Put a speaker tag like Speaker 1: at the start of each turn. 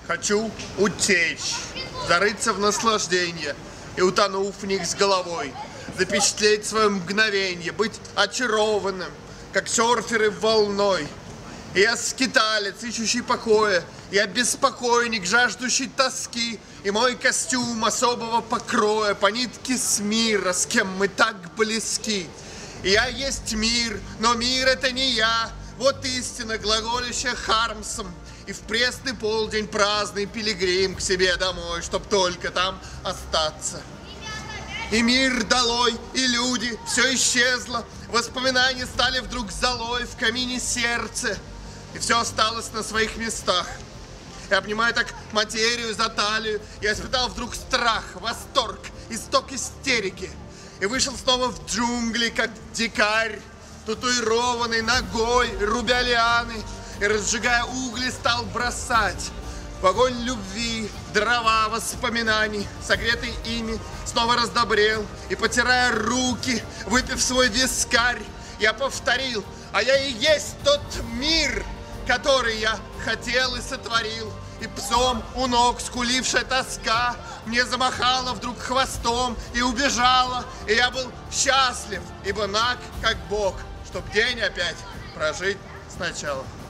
Speaker 1: Хочу утечь, зарыться в наслаждение и, утонув в них с головой, запечатлеть свое мгновенье, быть очарованным, как серферы волной. И я скиталец, ищущий покоя, я беспокойник, жаждущий тоски, и мой костюм особого покроя по нитке с мира, с кем мы так близки. И я есть мир, но мир это не я, вот истина, глаголящая Хармсом. И в пресный полдень праздный пилигрим к себе домой, чтоб только там остаться. И мир долой, и люди, все исчезло, воспоминания стали вдруг золой в камине сердца, и все осталось на своих местах. Я обнимаю так материю за талию, я испытал вдруг страх, восторг, исток истерики, и вышел снова в джунгли, как дикарь, татуированный ногой, рубя лианы, и, разжигая угли, стал бросать в огонь любви дрова воспоминаний, согретый ими, снова раздобрел, и, потирая руки, выпив свой вискарь, я повторил: а я и есть тот мир, который я хотел и сотворил. И псом у ног скулившая тоска мне замахала вдруг хвостом и убежала, и я был счастлив, ибо наг, как Бог, чтоб день опять прожить сначала.